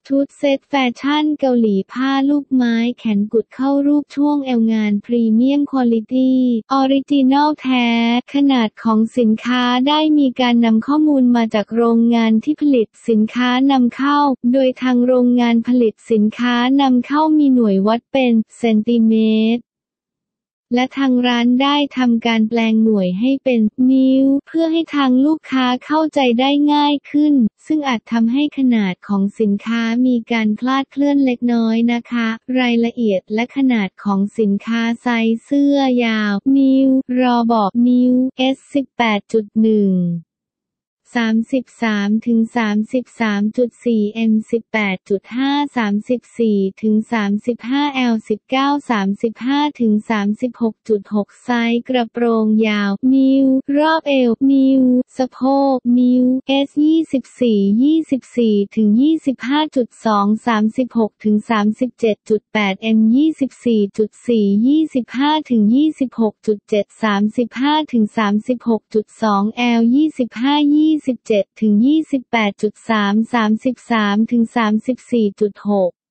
ชุดเซ็ตแฟชั่นเกาหลีผ้าลูกไม้แขนกุดเข้ารูปช่วงเอวงานพรีเมียมควอลิตี้ออริจินัลแท้ขนาดของสินค้าได้มีการนำข้อมูลมาจากโรงงานที่ผลิตสินค้านำเข้าโดยทางโรงงานผลิตสินค้านำเข้ามีหน่วยวัดเป็นเซนติเมตรและทางร้านได้ทำการแปลงหน่วยให้เป็นนิ้วเพื่อให้ทางลูกค้าเข้าใจได้ง่ายขึ้นซึ่งอาจทำให้ขนาดของสินค้ามีการคลาดเคลื่อนเล็กน้อยนะคะรายละเอียดและขนาดของสินค้าไซส์เสื้อยาวนิ้วรอบอกนิ้ว S18.1 33 ถึง 33.4 M 18.5 34 ถึง 35 L 19 35 ถึง 36.6 ไซส์กระโปรงยาวนิ้วรอบเอวนิ้วสะโพกนิ้ว S 24 ถึง 25.2 36 ถึง 37.8 M 24.4 25 ถึง 26.7 35 ถึง 36.2 L 25 27 ถึง 28.3 33 ถึง 34.6